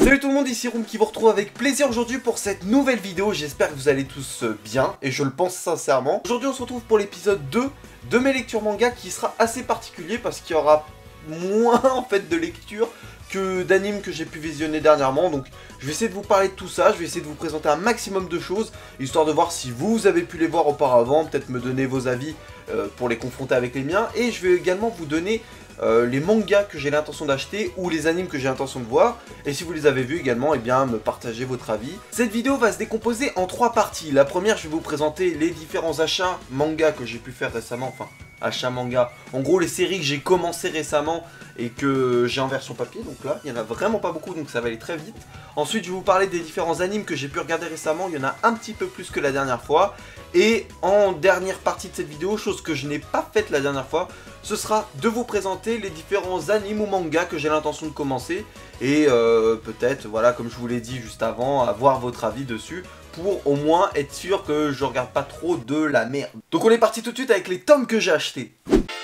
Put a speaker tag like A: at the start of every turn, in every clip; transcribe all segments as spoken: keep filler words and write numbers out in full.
A: Salut tout le monde, ici Room qui vous retrouve avec plaisir aujourd'hui pour cette nouvelle vidéo. J'espère que vous allez tous bien et je le pense sincèrement. Aujourd'hui on se retrouve pour l'épisode deux de mes lectures manga qui sera assez particulier parce qu'il y aura moins en fait de lectures que d'animes que j'ai pu visionner dernièrement. Donc je vais essayer de vous parler de tout ça, je vais essayer de vous présenter un maximum de choses, histoire de voir si vous avez pu les voir auparavant, peut-être me donner vos avis euh, pour les confronter avec les miens. Et je vais également vous donner euh, les mangas que j'ai l'intention d'acheter ou les animes que j'ai l'intention de voir. Et si vous les avez vus également, eh bien me partager votre avis. Cette vidéo va se décomposer en trois parties. La première, je vais vous présenter les différents achats manga que j'ai pu faire récemment, enfin achats manga, en gros les séries que j'ai commencé récemment et que j'ai en version papier, donc là il n'y en a vraiment pas beaucoup donc ça va aller très vite. Ensuite je vais vous parler des différents animes que j'ai pu regarder récemment, il y en a un petit peu plus que la dernière fois. Et en dernière partie de cette vidéo, chose que je n'ai pas faite la dernière fois, ce sera de vous présenter les différents animes ou mangas que j'ai l'intention de commencer. Et euh, peut-être, voilà, comme je vous l'ai dit juste avant, avoir votre avis dessus pour au moins être sûr que je regarde pas trop de la merde. Donc on est parti tout de suite avec les tomes que j'ai achetés.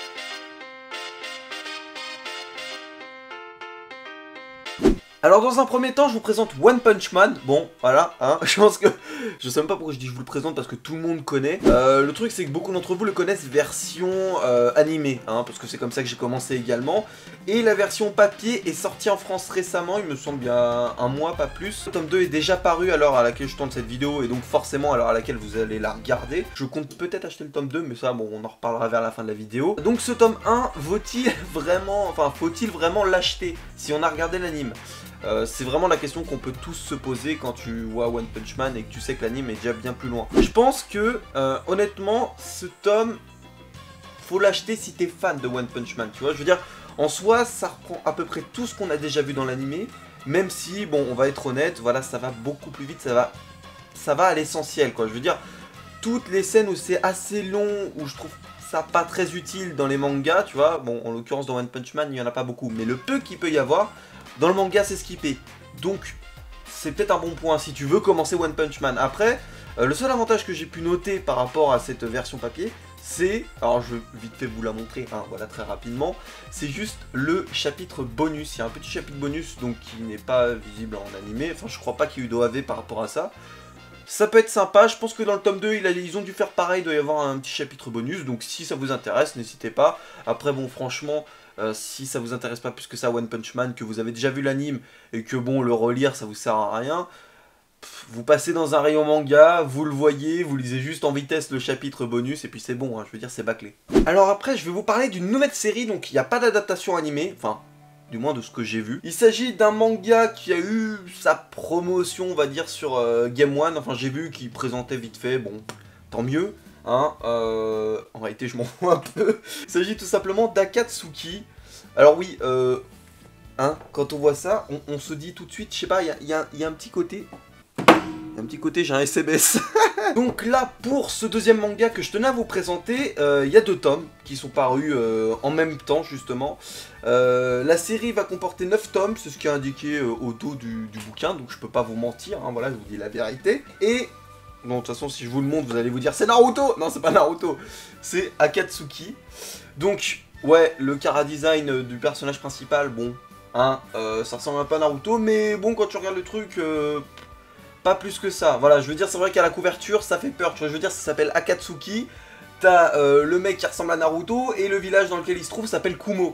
A: Alors dans un premier temps je vous présente One Punch Man. Bon voilà hein, je pense que je sais même pas pourquoi je dis je vous le présente parce que tout le monde connaît. euh, Le truc c'est que beaucoup d'entre vous le connaissent version euh, animée hein, parce que c'est comme ça que j'ai commencé également. Et la version papier est sortie en France récemment, il me semble bien un mois pas plus. Le tome deux est déjà paru à l'heure à laquelle je tourne cette vidéo et donc forcément à l'heure à laquelle vous allez la regarder. Je compte peut-être acheter le tome deux mais ça bon on en reparlera vers la fin de la vidéo. Donc ce tome un vaut-il vraiment, enfin faut-il vraiment l'acheter si on a regardé l'anime? Euh, c'est vraiment la question qu'on peut tous se poser quand tu vois One Punch Man et que tu sais que l'anime est déjà bien plus loin. Je pense que, euh, honnêtement, ce tome, faut l'acheter si t'es fan de One Punch Man, tu vois. Je veux dire, en soi, ça reprend à peu près tout ce qu'on a déjà vu dans l'anime, même si, bon, on va être honnête, voilà, ça va beaucoup plus vite, ça va, ça va à l'essentiel, quoi. Je veux dire, toutes les scènes où c'est assez long, où je trouve ça pas très utile dans les mangas, tu vois, bon, en l'occurrence dans One Punch Man, il n'y en a pas beaucoup, mais le peu qu'il peut y avoir, dans le manga c'est skippé, donc c'est peut-être un bon point si tu veux commencer One Punch Man. Après, euh, le seul avantage que j'ai pu noter par rapport à cette version papier, c'est, alors je vais vite fait vous la montrer, hein, voilà très rapidement, c'est juste le chapitre bonus. Il y a un petit chapitre bonus donc qui n'est pas visible en animé, enfin je crois pas qu'il y ait eu d'O A V par rapport à ça. Ça peut être sympa, je pense que dans le tome deux, il a, ils ont dû faire pareil, il doit y avoir un petit chapitre bonus, donc si ça vous intéresse, n'hésitez pas. Après bon, franchement, euh, si ça vous intéresse pas plus que ça One Punch Man, que vous avez déjà vu l'anime, et que bon, le relire, ça vous sert à rien, pff, vous passez dans un rayon manga, vous le voyez, vous lisez juste en vitesse le chapitre bonus, et puis c'est bon, hein, je veux dire, c'est bâclé. Alors après, je vais vous parler d'une nouvelle série, donc il n'y a pas d'adaptation animée, enfin... du moins de ce que j'ai vu. Il s'agit d'un manga qui a eu sa promotion, on va dire, sur euh, Game One. Enfin, j'ai vu qu'il présentait vite fait, bon, tant mieux. Hein, euh, en réalité, je m'en fous un peu. Il s'agit tout simplement d'Akatsuki. Alors oui, euh, hein, quand on voit ça, on, on se dit tout de suite, je sais pas, il y a, y, a, y a un petit côté... Un petit côté, j'ai un S M S. Donc là, pour ce deuxième manga que je tenais à vous présenter, il euh, y a deux tomes qui sont parus euh, en même temps, justement. Euh, la série va comporter neuf tomes, c'est ce qui est indiqué euh, au dos du, du bouquin, donc je peux pas vous mentir, hein, voilà, je vous dis la vérité. Et, bon, de toute façon, si je vous le montre, vous allez vous dire, c'est Naruto! Non, c'est pas Naruto, c'est Akatsuki. Donc, ouais, le chara-design du personnage principal, bon, hein, euh, ça ressemble un peu à Naruto, mais bon, quand tu regardes le truc... Euh, pas plus que ça, voilà, je veux dire, c'est vrai qu'à la couverture, ça fait peur, tu vois, je veux dire, ça s'appelle Akatsuki, t'as euh, le mec qui ressemble à Naruto, et le village dans lequel il se trouve s'appelle Kumo.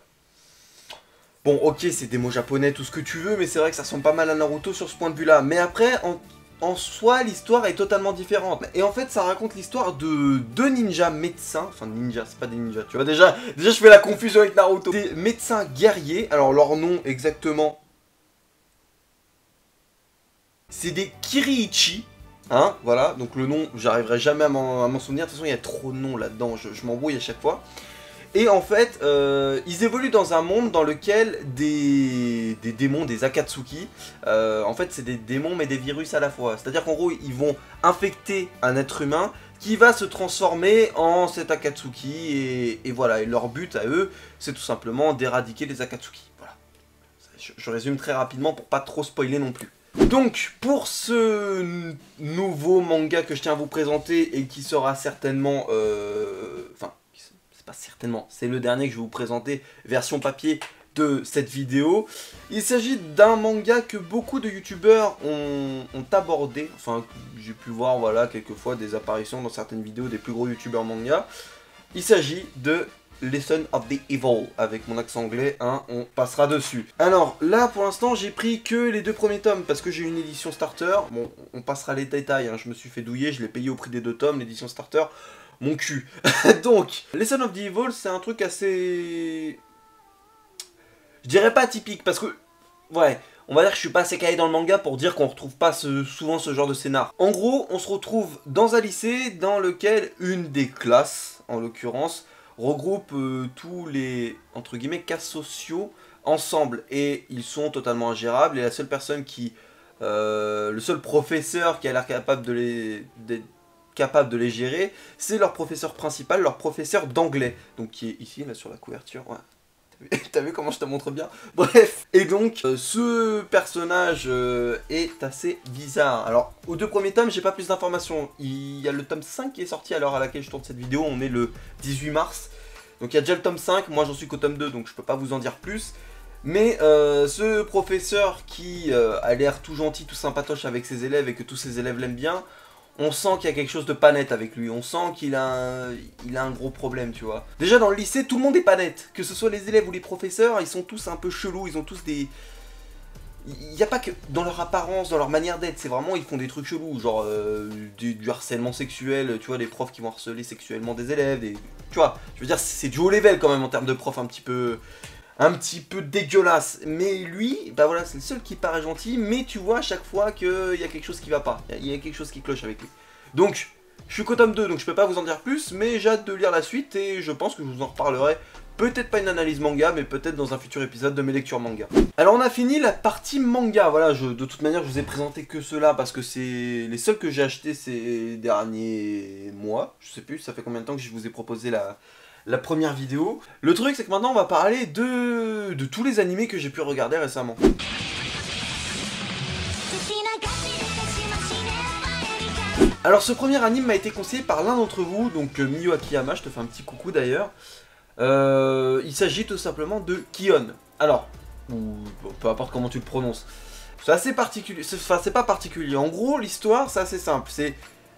A: Bon, ok, c'est des mots japonais, tout ce que tu veux, mais c'est vrai que ça ressemble pas mal à Naruto sur ce point de vue-là, mais après, en, en soi, l'histoire est totalement différente, et en fait, ça raconte l'histoire de deux ninjas médecins, enfin, ninjas, c'est pas des ninjas, tu vois, déjà, déjà, je fais la confusion avec Naruto, des médecins guerriers, alors leur nom exactement... c'est des Kiriichi, hein, voilà, donc le nom, j'arriverai jamais à m'en souvenir, de toute façon il y a trop de noms là-dedans, je, je m'embrouille à chaque fois. Et en fait, euh, ils évoluent dans un monde dans lequel des, des démons, des Akatsuki, euh, en fait c'est des démons mais des virus à la fois. C'est-à-dire qu'en gros, ils vont infecter un être humain qui va se transformer en cet Akatsuki, et, et voilà, et leur but à eux, c'est tout simplement d'éradiquer les Akatsuki. Voilà. Je, je résume très rapidement pour pas trop spoiler non plus. Donc, pour ce nouveau manga que je tiens à vous présenter et qui sera certainement... Euh, enfin, c'est pas certainement, c'est le dernier que je vais vous présenter, version papier, de cette vidéo. Il s'agit d'un manga que beaucoup de youtubeurs ont, ont abordé, enfin j'ai pu voir voilà quelquefois des apparitions dans certaines vidéos des plus gros youtubeurs manga. Il s'agit de Lesson of the Evil, avec mon accent anglais, hein, on passera dessus. Alors là pour l'instant j'ai pris que les deux premiers tomes parce que j'ai une édition starter, bon on passera les détails, hein. Je me suis fait douiller, je l'ai payé au prix des deux tomes, l'édition starter, mon cul. Donc, Lesson of the Evil c'est un truc assez... Je dirais pas typique parce que... Ouais, on va dire que je suis pas assez calé dans le manga pour dire qu'on retrouve pas ce, souvent ce genre de scénar. En gros, on se retrouve dans un lycée dans lequel une des classes, en l'occurrence, regroupe euh, tous les, entre guillemets, cas sociaux ensemble. Et ils sont totalement ingérables. Et la seule personne qui... Euh, le seul professeur qui a l'air capable de les... De, capable de les gérer, c'est leur professeur principal, leur professeur d'anglais. Donc qui est ici, là, sur la couverture, ouais. T'as vu comment je te montre bien? Bref. Et donc, euh, ce personnage euh, est assez bizarre. Alors, aux deux premiers tomes, j'ai pas plus d'informations. Il y a le tome cinq qui est sorti à l'heure à laquelle je tourne cette vidéo. On est le dix-huit mars. Donc, il y a déjà le tome cinq. Moi, j'en suis qu'au tome deux, donc je peux pas vous en dire plus. Mais euh, ce professeur qui euh, a l'air tout gentil, tout sympatoche avec ses élèves et que tous ses élèves l'aiment bien, on sent qu'il y a quelque chose de pas net avec lui, on sent qu'il a, un... il a un gros problème, tu vois. Déjà dans le lycée, tout le monde est pas net, que ce soit les élèves ou les professeurs, ils sont tous un peu chelous, ils ont tous des... Il n'y a pas que dans leur apparence, dans leur manière d'être, c'est vraiment, ils font des trucs chelous, genre euh, du, du harcèlement sexuel, tu vois, des profs qui vont harceler sexuellement des élèves, des... tu vois, je veux dire, c'est du haut level quand même en termes de profs un petit peu... un petit peu dégueulasse, mais lui, bah voilà, c'est le seul qui paraît gentil, mais tu vois à chaque fois qu'il y a quelque chose qui va pas, il y a quelque chose qui cloche avec lui. Donc, je suis qu'au tome deux, donc je peux pas vous en dire plus, mais j'ai hâte de lire la suite, et je pense que je vous en reparlerai, peut-être pas une analyse manga, mais peut-être dans un futur épisode de mes lectures manga. Alors on a fini la partie manga, voilà, je, de toute manière je vous ai présenté que ceux-là, parce que c'est les seuls que j'ai achetés ces derniers mois, je sais plus, ça fait combien de temps que je vous ai proposé la... la première vidéo. Le truc c'est que maintenant on va parler de, de tous les animés que j'ai pu regarder récemment. Alors ce premier anime m'a été conseillé par l'un d'entre vous, donc euh, Miyu Akiyama, je te fais un petit coucou d'ailleurs. Euh, il s'agit tout simplement de Ki-On. Alors, ou peu importe comment tu le prononces. C'est assez particulier, enfin c'est pas particulier. En gros l'histoire c'est assez simple, c'est...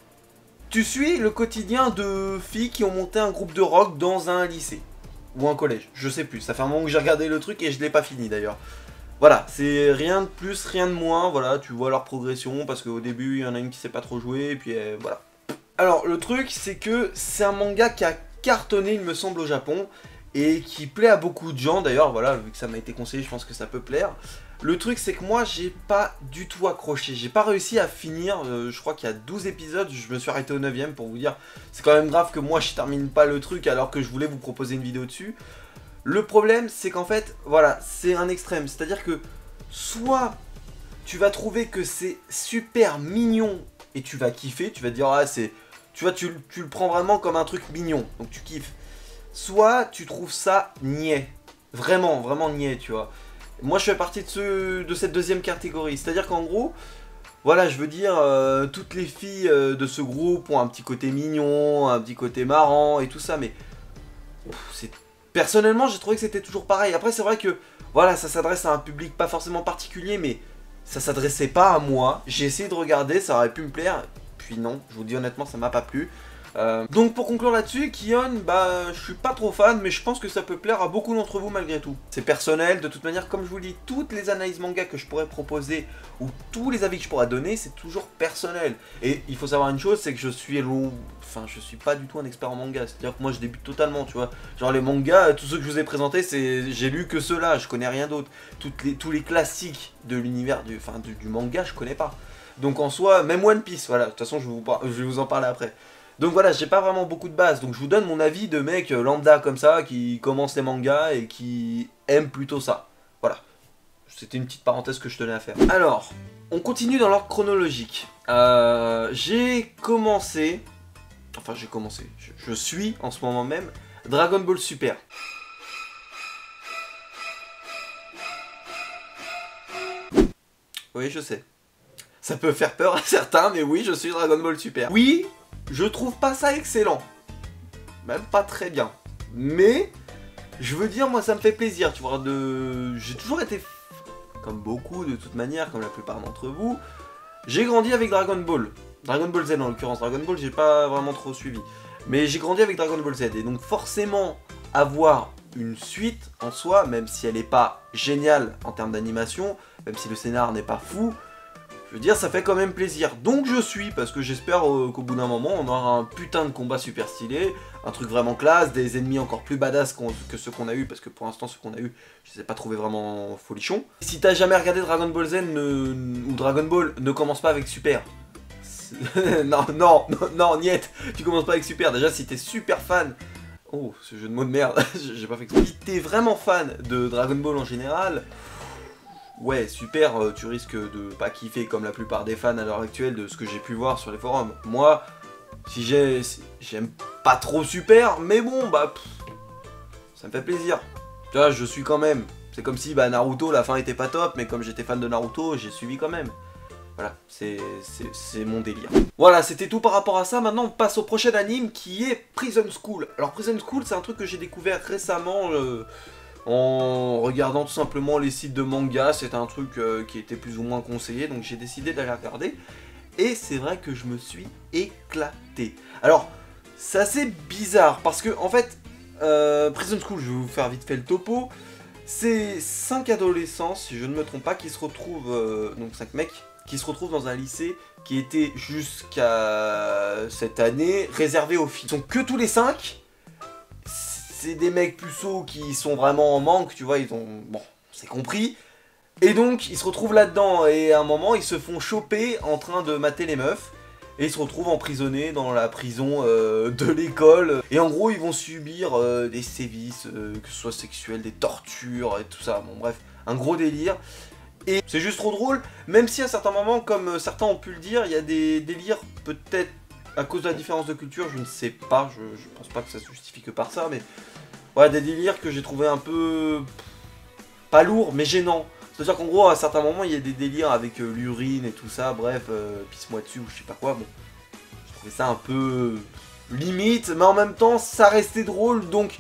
A: Tu suis le quotidien de filles qui ont monté un groupe de rock dans un lycée. Ou un collège, je sais plus. Ça fait un moment que j'ai regardé le truc et je l'ai pas fini d'ailleurs. Voilà, c'est rien de plus, rien de moins. Voilà, tu vois leur progression parce qu'au début, il y en a une qui sait pas trop jouer et puis euh, voilà. Alors, le truc, c'est que c'est un manga qui a cartonné, il me semble, au Japon. Et qui plaît à beaucoup de gens. D'ailleurs, voilà, vu que ça m'a été conseillé, je pense que ça peut plaire. Le truc c'est que moi j'ai pas du tout accroché, j'ai pas réussi à finir, euh, je crois qu'il y a douze épisodes, je me suis arrêté au neuvième pour vous dire, c'est quand même grave que moi je termine pas le truc alors que je voulais vous proposer une vidéo dessus. Le problème c'est qu'en fait, voilà, c'est un extrême, c'est à dire que soit tu vas trouver que c'est super mignon et tu vas kiffer, tu vas te dire ah c'est, tu vois tu, tu le prends vraiment comme un truc mignon, donc tu kiffes. Soit tu trouves ça niais, vraiment, vraiment niais tu vois. Moi je fais partie de, ce, de cette deuxième catégorie, c'est-à-dire qu'en gros, voilà je veux dire, euh, toutes les filles euh, de ce groupe ont un petit côté mignon, un petit côté marrant et tout ça, mais c'est personnellement j'ai trouvé que c'était toujours pareil. Après c'est vrai que, voilà, ça s'adresse à un public pas forcément particulier, mais ça s'adressait pas à moi. J'ai essayé de regarder, ça aurait pu me plaire, puis non, je vous dis honnêtement ça m'a pas plu. Euh, donc pour conclure là-dessus, Ki-On, bah je suis pas trop fan, mais je pense que ça peut plaire à beaucoup d'entre vous malgré tout. C'est personnel, de toute manière, comme je vous le dis, toutes les analyses manga que je pourrais proposer, ou tous les avis que je pourrais donner, c'est toujours personnel. Et il faut savoir une chose, c'est que je suis long... Enfin, je suis pas du tout un expert en manga, c'est-à-dire que moi je débute totalement, tu vois. Genre les mangas, tous ceux que je vous ai présentés, c'est j'ai lu que ceux-là, je connais rien d'autre. Les... Tous les classiques de l'univers du... Enfin, du... du manga, je connais pas. Donc en soi, même One Piece, voilà, de toute façon je vais vous, par... je vais vous en parler après. Donc voilà, j'ai pas vraiment beaucoup de base, donc je vous donne mon avis de mec lambda comme ça, qui commence les mangas et qui aime plutôt ça. Voilà, c'était une petite parenthèse que je tenais à faire. Alors, on continue dans l'ordre chronologique. Euh, j'ai commencé, enfin j'ai commencé, je, je suis en ce moment même, Dragon Ball Super. Oui, je sais. Ça peut faire peur à certains, mais oui, je suis Dragon Ball Super. Oui, je trouve pas ça excellent. Même pas très bien. Mais, je veux dire, moi ça me fait plaisir, tu vois, de... J'ai toujours été, comme beaucoup de toute manière, comme la plupart d'entre vous, j'ai grandi avec Dragon Ball. Dragon Ball Z en l'occurrence, Dragon Ball j'ai pas vraiment trop suivi. Mais j'ai grandi avec Dragon Ball Z, et donc forcément, avoir une suite en soi, même si elle n'est pas géniale en termes d'animation, même si le scénar n'est pas fou, je veux dire, ça fait quand même plaisir. Donc je suis, parce que j'espère euh, qu'au bout d'un moment, on aura un putain de combat super stylé, un truc vraiment classe, des ennemis encore plus badass qu'on, que ceux qu'on a eu, parce que pour l'instant, ceux qu'on a eu, je les ai pas trouvés vraiment folichons. Si t'as jamais regardé Dragon Ball Z ne, ou Dragon Ball, ne commence pas avec Super. non, non, non, non, niet, tu commences pas avec Super. Déjà, si t'es super fan... Oh, ce jeu de mots de merde, j'ai pas fait exprès. Si t'es vraiment fan de Dragon Ball en général, ouais, super, euh, tu risques de pas kiffer comme la plupart des fans à l'heure actuelle de ce que j'ai pu voir sur les forums. Moi, si j'ai, si, j'aime pas trop super, mais bon, bah, pff, ça me fait plaisir. Tu vois, je suis quand même. C'est comme si bah, Naruto, la fin était pas top, mais comme j'étais fan de Naruto, j'ai suivi quand même. Voilà, c'est mon délire. Voilà, c'était tout par rapport à ça. Maintenant, on passe au prochain anime qui est Prison School. Alors, Prison School, c'est un truc que j'ai découvert récemment euh, en regardant tout simplement les sites de manga. C'était un truc euh, qui était plus ou moins conseillé, donc j'ai décidé d'aller regarder. Et c'est vrai que je me suis éclaté. Alors, c'est assez bizarre parce que, en fait, euh, Prison School, je vais vous faire vite fait le topo. C'est cinq adolescents, si je ne me trompe pas, qui se retrouvent, euh, donc cinq mecs, qui se retrouvent dans un lycée qui était jusqu'à cette année réservé aux filles. Ils sont que tous les cinq. C'est des mecs puceaux qui sont vraiment en manque, tu vois, ils ont... Bon, c'est compris. Et donc, ils se retrouvent là-dedans, et à un moment, ils se font choper en train de mater les meufs. Et ils se retrouvent emprisonnés dans la prison euh, de l'école. Et en gros, ils vont subir euh, des sévices, euh, que ce soit sexuels, des tortures et tout ça. Bon, bref, un gros délire. Et c'est juste trop drôle, même si à certains moments, comme certains ont pu le dire, il y a des délires, peut-être à cause de la différence de culture, je ne sais pas, je, je pense pas que ça se justifie que par ça, mais ouais, des délires que j'ai trouvé un peu, pas lourds, mais gênants. C'est-à-dire qu'en gros, à certains moments, il y a des délires avec euh, l'urine et tout ça, bref, euh, pisse-moi dessus ou je sais pas quoi, bon. Je trouvais ça un peu limite, mais en même temps, ça restait drôle, donc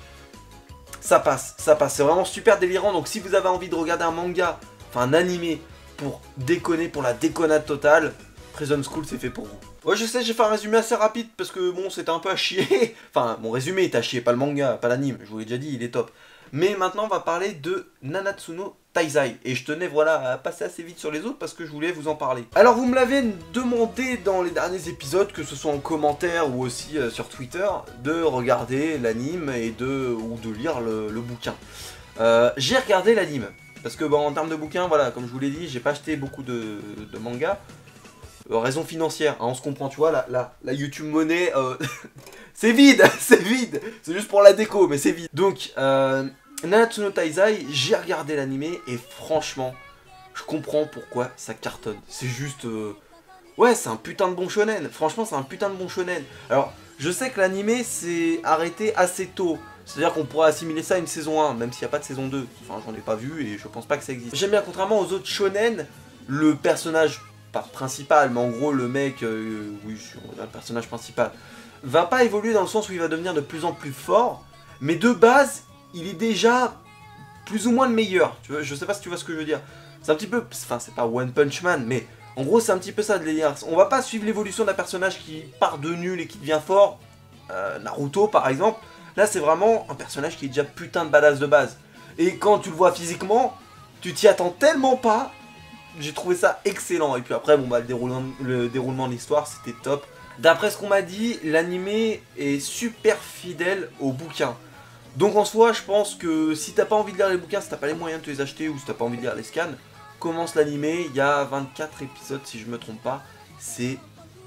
A: ça passe, ça passe. C'est vraiment super délirant, donc si vous avez envie de regarder un manga, enfin un animé pour déconner, pour la déconnade totale, Prison School c'est fait pour vous. Ouais, je sais, j'ai fait un résumé assez rapide parce que bon, c'était un peu à chier. Enfin, mon résumé est à chier, pas le manga, pas l'anime, je vous l'ai déjà dit, il est top. Mais maintenant on va parler de Nanatsu no Taizai. Et je tenais voilà à passer assez vite sur les autres parce que je voulais vous en parler. Alors vous me l'avez demandé dans les derniers épisodes, que ce soit en commentaire ou aussi euh, sur Twitter, de regarder l'anime et de ou de lire le, le bouquin. Euh, j'ai regardé l'anime. Parce que bon, en termes de bouquins, voilà, comme je vous l'ai dit, j'ai pas acheté beaucoup de, de mangas. Euh, raison financière, hein, on se comprend, tu vois, la, la, la YouTube monnaie, euh, c'est vide, c'est vide. C'est juste pour la déco, mais c'est vide. Donc, euh, Nanatsu no Taizai, j'ai regardé l'animé et franchement, je comprends pourquoi ça cartonne. C'est juste... Euh, ouais, c'est un putain de bon shonen. Franchement, c'est un putain de bon shonen. Alors, je sais que l'animé s'est arrêté assez tôt. C'est-à-dire qu'on pourrait assimiler ça à une saison un, même s'il n'y a pas de saison deux. Enfin, j'en ai pas vu et je pense pas que ça existe. J'aime bien, contrairement aux autres shonen, le personnage, pas principal, mais en gros le mec, euh, oui, le personnage principal, va pas évoluer dans le sens où il va devenir de plus en plus fort, mais de base, il est déjà plus ou moins le meilleur. Tu vois, je sais pas si tu vois ce que je veux dire. C'est un petit peu, enfin c'est pas One Punch Man, mais en gros c'est un petit peu ça de délire. On va pas suivre l'évolution d'un personnage qui part de nul et qui devient fort, euh, Naruto par exemple. Là, c'est vraiment un personnage qui est déjà putain de badass de base. Et quand tu le vois physiquement, tu t'y attends tellement pas. J'ai trouvé ça excellent. Et puis après, bon bah le déroulement, le déroulement de l'histoire, c'était top. D'après ce qu'on m'a dit, l'animé est super fidèle au bouquin. Donc en soi, je pense que si t'as pas envie de lire les bouquins, si t'as pas les moyens de te les acheter ou si t'as pas envie de lire les scans, commence l'animé. Il y a vingt-quatre épisodes si je me trompe pas. C'est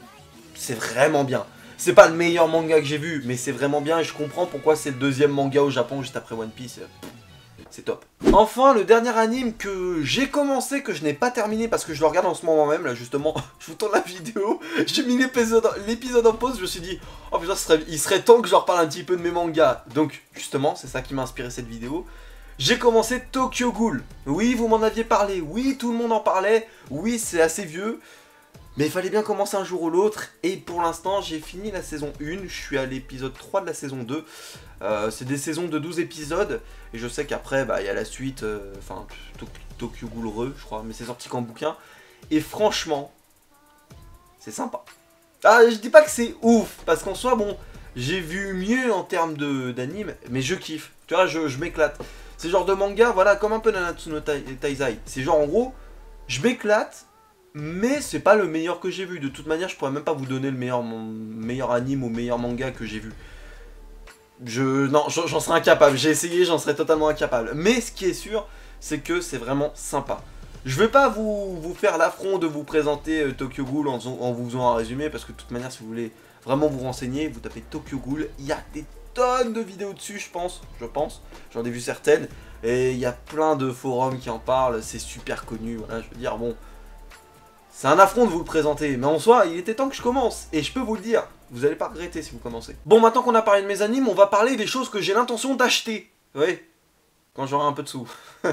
A: c'est vraiment bien. C'est pas le meilleur manga que j'ai vu, mais c'est vraiment bien et je comprends pourquoi c'est le deuxième manga au Japon juste après One Piece. C'est top. Enfin, le dernier anime que j'ai commencé, que je n'ai pas terminé parce que je le regarde en ce moment même, là justement, je vous tourne la vidéo, j'ai mis l'épisode en pause, je me suis dit, oh putain, serait, il serait temps que je leur parle un petit peu de mes mangas. Donc, justement, c'est ça qui m'a inspiré cette vidéo. J'ai commencé Tokyo Ghoul. Oui, vous m'en aviez parlé, oui, tout le monde en parlait, oui, c'est assez vieux. Mais il fallait bien commencer un jour ou l'autre, et pour l'instant j'ai fini la saison un, je suis à l'épisode trois de la saison deux. Euh, c'est des saisons de douze épisodes, et je sais qu'après bah, y a la suite, enfin euh, Tokyo Ghoul Re, je crois, mais c'est sorti qu'en bouquin. Et franchement, c'est sympa. Ah, je dis pas que c'est ouf, parce qu'en soi, bon, j'ai vu mieux en termes d'anime, mais je kiffe, tu vois, je, je m'éclate. C'est genre de manga, voilà, comme un peu Nanatsu no Taizai. C'est genre en gros, je m'éclate, mais c'est pas le meilleur que j'ai vu. De toute manière, je pourrais même pas vous donner le meilleur, mon meilleur anime ou meilleur manga que j'ai vu. Je, non, j'en serais incapable. J'ai essayé, j'en serais totalement incapable. Mais ce qui est sûr, c'est que c'est vraiment sympa. Je vais pas vous, vous faire l'affront de vous présenter euh, Tokyo Ghoul en, en vous faisant un résumé, parce que de toute manière, si vous voulez vraiment vous renseigner, vous tapez Tokyo Ghoul. Il y a des tonnes de vidéos dessus, je pense. Je pense. J'en ai vu certaines. Et il y a plein de forums qui en parlent. C'est super connu. Voilà, je veux dire, bon. C'est un affront de vous le présenter, mais en soi, il était temps que je commence, et je peux vous le dire, vous allez pas regretter si vous commencez. Bon, maintenant qu'on a parlé de mes animes, on va parler des choses que j'ai l'intention d'acheter. Oui, quand j'aurai un peu de sous.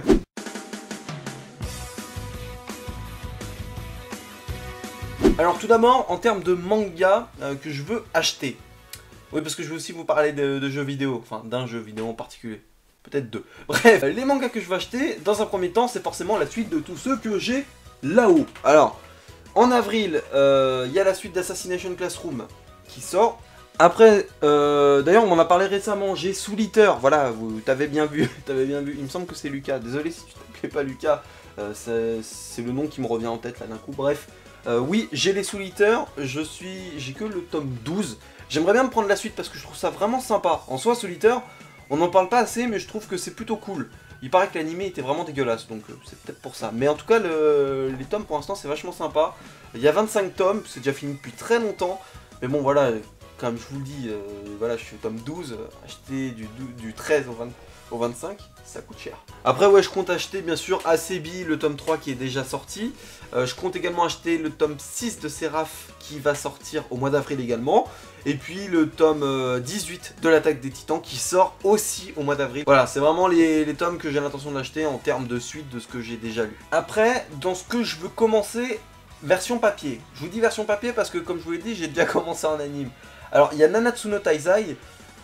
A: Alors tout d'abord, en termes de manga euh, que je veux acheter. Oui, parce que je veux aussi vous parler de, de jeux vidéo, enfin d'un jeu vidéo en particulier. Peut-être deux. Bref, les mangas que je veux acheter, dans un premier temps, c'est forcément la suite de tous ceux que j'ai là-haut. Alors... En avril, il euh, y a la suite d'Assassination Classroom qui sort. Après, euh, d'ailleurs on m'en a parlé récemment, j'ai Soul Eater, voilà, vous t'avez bien vu, t'avais bien vu, il me semble que c'est Lucas, désolé si tu t'appelais pas Lucas, euh, c'est le nom qui me revient en tête là d'un coup, bref. Euh, oui, j'ai les Soul Eater, je suis, j'ai que le tome douze, j'aimerais bien me prendre la suite parce que je trouve ça vraiment sympa. En soi, Soul Eater, on n'en parle pas assez, mais je trouve que c'est plutôt cool. Il paraît que l'animé était vraiment dégueulasse, donc euh, c'est peut-être pour ça. Mais en tout cas, le, les tomes pour l'instant, c'est vachement sympa. Il y a vingt-cinq tomes, c'est déjà fini depuis très longtemps. Mais bon, voilà, comme je vous le dis, euh, voilà, je suis au tome douze. Euh, acheter du, du treize au, vingt, au vingt-cinq, ça coûte cher. Après, ouais, je compte acheter bien sûr Asebi, le tome trois qui est déjà sorti. Euh, je compte également acheter le tome six de Seraph qui va sortir au mois d'avril également. Et puis le tome euh, dix-huit de l'Attaque des Titans qui sort aussi au mois d'avril. Voilà, c'est vraiment les, les tomes que j'ai l'intention d'acheter en termes de suite de ce que j'ai déjà lu. Après, dans ce que je veux commencer, version papier. Je vous dis version papier parce que comme je vous l'ai dit, j'ai déjà commencé en anime. Alors, il y a Nanatsu no Taizai.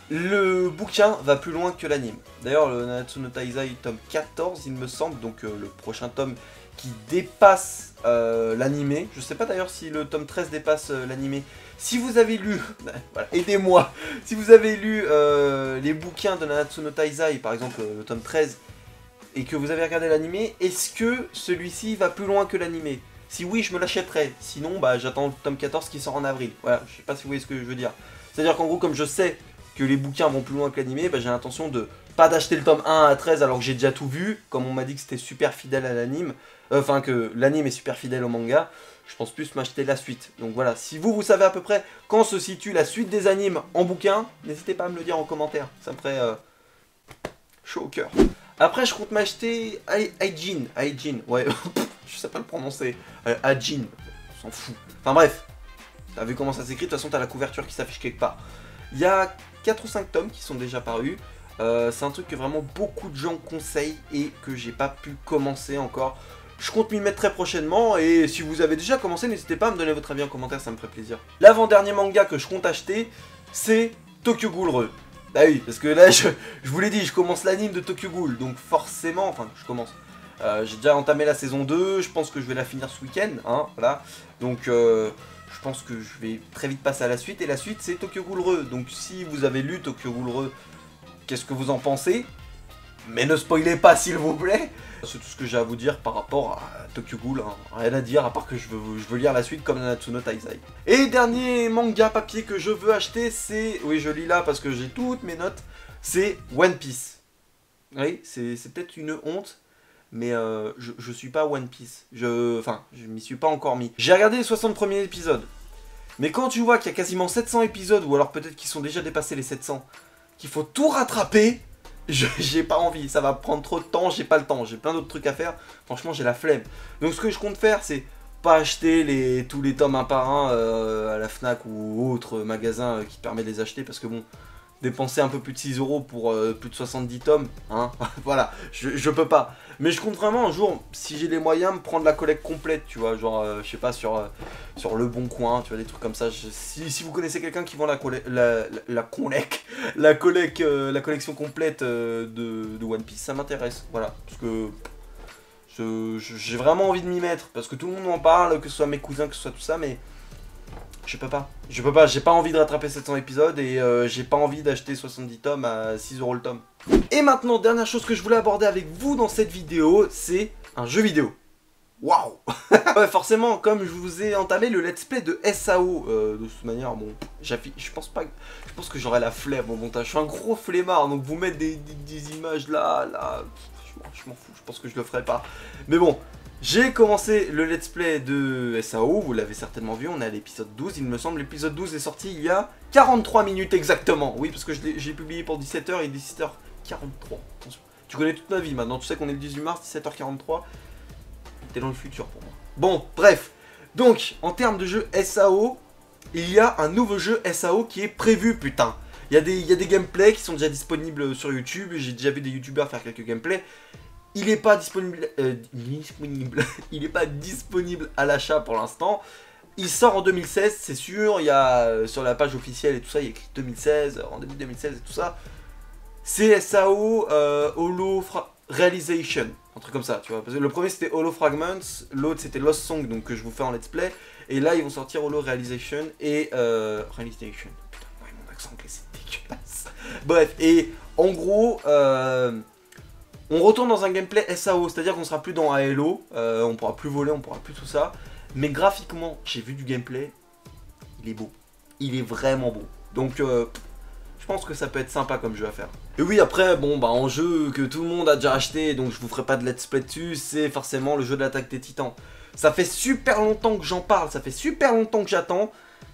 A: Le bouquin va plus loin que l'anime. D'ailleurs, le Nanatsu no Taizai tome quatorze, il me semble, donc euh, le prochain tome qui dépasse euh, l'animé. Je sais pas d'ailleurs si le tome treize dépasse euh, l'animé. Si vous avez lu, voilà, aidez-moi, si vous avez lu euh, les bouquins de Nanatsu no Taizai, par exemple euh, le tome treize, et que vous avez regardé l'animé, est-ce que celui-ci va plus loin que l'animé? Si oui, je me l'achèterai. Sinon, bah, j'attends le tome quatorze qui sort en avril. Voilà, je sais pas si vous voyez ce que je veux dire. C'est-à-dire qu'en gros, comme je sais que les bouquins vont plus loin que l'animé, bah, j'ai l'intention de pas d'acheter le tome un à treize alors que j'ai déjà tout vu, comme on m'a dit que c'était super fidèle à l'anime, euh, enfin que l'anime est super fidèle au manga, je pense plus m'acheter la suite. Donc voilà, si vous, vous savez à peu près quand se situe la suite des animes en bouquin, n'hésitez pas à me le dire en commentaire, ça me ferait euh, chaud au cœur. Après, je compte m'acheter Aijin, Aijin, ouais, je sais pas le prononcer, euh, Aijin, on s'en fout. Enfin bref, t'as vu comment ça s'écrit, de toute façon t'as la couverture qui s'affiche quelque part. Il y a quatre ou cinq tomes qui sont déjà parus. Euh, c'est un truc que vraiment beaucoup de gens conseillent et que j'ai pas pu commencer encore. Je compte m'y mettre très prochainement et si vous avez déjà commencé, n'hésitez pas à me donner votre avis en commentaire, ça me ferait plaisir. L'avant-dernier manga que je compte acheter, c'est Tokyo Ghoul Re. Bah oui, parce que là, je, je vous l'ai dit, je commence l'anime de Tokyo Ghoul, donc forcément, enfin, je commence. Euh, j'ai déjà entamé la saison deux, je pense que je vais la finir ce week-end, hein, voilà. Donc, euh, je pense que je vais très vite passer à la suite, et la suite, c'est Tokyo Ghoul Re. Donc, si vous avez lu Tokyo Ghoul Re, qu'est-ce que vous en pensez? Mais ne spoilez pas, s'il vous plaît. C'est tout ce que j'ai à vous dire par rapport à Tokyo Ghoul, hein. Rien à dire, à part que je veux, je veux lire la suite comme Nanatsu no Taizai. Et dernier manga papier que je veux acheter, c'est... Oui, je lis là parce que j'ai toutes mes notes. C'est One Piece. Oui, c'est peut-être une honte, mais euh, je, je suis pas One Piece. Je, enfin, je m'y suis pas encore mis. J'ai regardé les soixante premiers épisodes. Mais quand tu vois qu'il y a quasiment sept cents épisodes, ou alors peut-être qu'ils sont déjà dépassés les sept cents, qu'il faut tout rattraper... J'ai pas envie, ça va prendre trop de temps, j'ai pas le temps, j'ai plein d'autres trucs à faire, franchement j'ai la flemme. Donc ce que je compte faire, c'est pas acheter les, tous les tomes un par un euh, à la Fnac ou autre magasin euh, qui te permet de les acheter, parce que bon, dépenser un peu plus de six euros pour euh, plus de soixante-dix tomes, hein, voilà, je, je peux pas. Mais je compte vraiment un jour, si j'ai les moyens, me prendre la collecte complète, tu vois, genre, euh, je sais pas, sur, euh, sur Le Bon Coin, tu vois, des trucs comme ça. Je, si, si vous connaissez quelqu'un qui vend la collecte, la, la, la collecte, la, collecte, euh, la collection complète euh, de, de One Piece, ça m'intéresse, voilà, parce que j'ai vraiment envie de m'y mettre, parce que tout le monde en parle, que ce soit mes cousins, que ce soit tout ça, mais... Je peux pas, je peux pas, j'ai pas envie de rattraper sept cents épisodes et euh, j'ai pas envie d'acheter soixante-dix tomes à six euros le tome. Et maintenant, dernière chose que je voulais aborder avec vous dans cette vidéo, c'est un jeu vidéo. Waouh. Ouais, forcément, comme je vous ai entamé le let's play de S A O, euh, de toute manière, bon, j'affiche, je pense pas, je pense que j'aurai la flemme au montage, je suis un gros flemmard, donc vous mettre des, des, des images là, là, je m'en fous, je pense que je le ferai pas. Mais bon. J'ai commencé le let's play de S A O, vous l'avez certainement vu, on est à l'épisode douze, il me semble. L'épisode douze est sorti il y a quarante-trois minutes exactement. Oui, parce que je l'ai publié pour dix-sept heures et dix-sept heures quarante-trois. Attention. Tu connais toute ma vie maintenant, tu sais qu'on est le dix-huit mars, dix-sept heures quarante-trois. T'es dans le futur pour moi. Bon, bref. Donc, en termes de jeu S A O, il y a un nouveau jeu S A O qui est prévu, putain. Il y a des, il y a des gameplays qui sont déjà disponibles sur YouTube, j'ai déjà vu des youtubeurs faire quelques gameplays. Il n'est pas disponible, euh, disponible. Il est pas disponible à l'achat pour l'instant. Il sort en deux mille seize, c'est sûr. Il y a euh, sur la page officielle et tout ça, il y a écrit deux mille seize, en début deux mille seize et tout ça. C'est S A O euh, Holo Realization, un truc comme ça, tu vois. Parce que le premier c'était Holo Fragments, l'autre c'était Lost Song, donc que je vous fais en let's play. Et là ils vont sortir Holo Realization et euh, Realization. Putain, ouais, mon accent anglais c'est dégueulasse. Bref, et en gros. Euh, On retourne dans un gameplay S A O, c'est-à-dire qu'on sera plus dans Halo, euh, on pourra plus voler, on pourra plus tout ça. Mais graphiquement, j'ai vu du gameplay, il est beau. Il est vraiment beau. Donc, euh, je pense que ça peut être sympa comme jeu à faire. Et oui, après, bon, bah, en jeu que tout le monde a déjà acheté, donc je vous ferai pas de let's play dessus, c'est forcément le jeu de l'Attaque des Titans. Ça fait super longtemps que j'en parle, ça fait super longtemps que j'attends.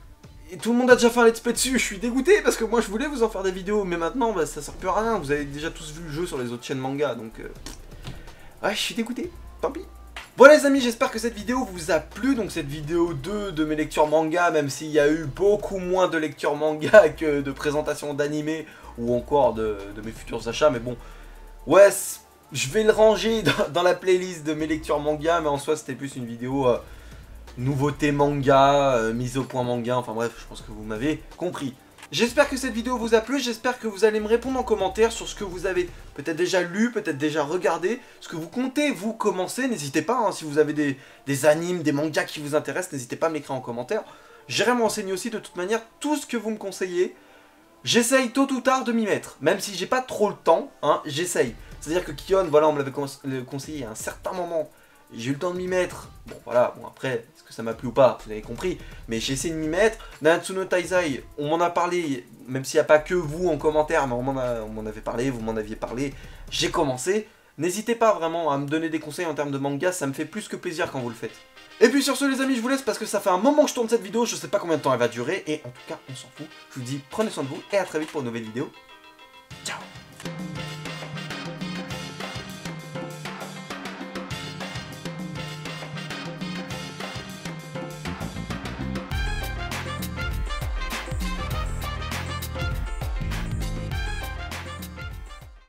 A: Et tout le monde a déjà fait un let's play dessus, je suis dégoûté parce que moi je voulais vous en faire des vidéos, mais maintenant bah, ça sert plus à rien, vous avez déjà tous vu le jeu sur les autres chaînes manga, donc euh... ouais, je suis dégoûté, tant pis. Bon les amis, j'espère que cette vidéo vous a plu, donc cette vidéo deux de mes lectures manga, même s'il y a eu beaucoup moins de lectures manga que de présentations d'animés ou encore de, de mes futurs achats, mais bon, ouais, je vais le ranger dans, dans la playlist de mes lectures manga, mais en soi c'était plus une vidéo... Euh, nouveauté manga, euh, mise au point manga, enfin bref, je pense que vous m'avez compris. J'espère que cette vidéo vous a plu, j'espère que vous allez me répondre en commentaire sur ce que vous avez peut-être déjà lu, peut-être déjà regardé, ce que vous comptez vous commencer, n'hésitez pas, hein, si vous avez des, des animes, des mangas qui vous intéressent, n'hésitez pas à me l'écrire en commentaire. J'irai me renseigner aussi de toute manière, tout ce que vous me conseillez, j'essaye tôt ou tard de m'y mettre, même si j'ai pas trop le temps, hein, j'essaye. C'est-à-dire que Kion, voilà, on me l'avait conseillé à un certain moment. J'ai eu le temps de m'y mettre, bon voilà, bon après, est-ce que ça m'a plu ou pas, vous avez compris, mais j'ai essayé de m'y mettre. Nanatsu no Taizai, on m'en a parlé, même s'il n'y a pas que vous en commentaire, mais on m'en avait parlé, vous m'en aviez parlé, j'ai commencé. N'hésitez pas vraiment à me donner des conseils en termes de manga, ça me fait plus que plaisir quand vous le faites. Et puis sur ce les amis, je vous laisse parce que ça fait un moment que je tourne cette vidéo, je sais pas combien de temps elle va durer, et en tout cas, on s'en fout. Je vous dis, prenez soin de vous, et à très vite pour une nouvelle vidéo. Ciao.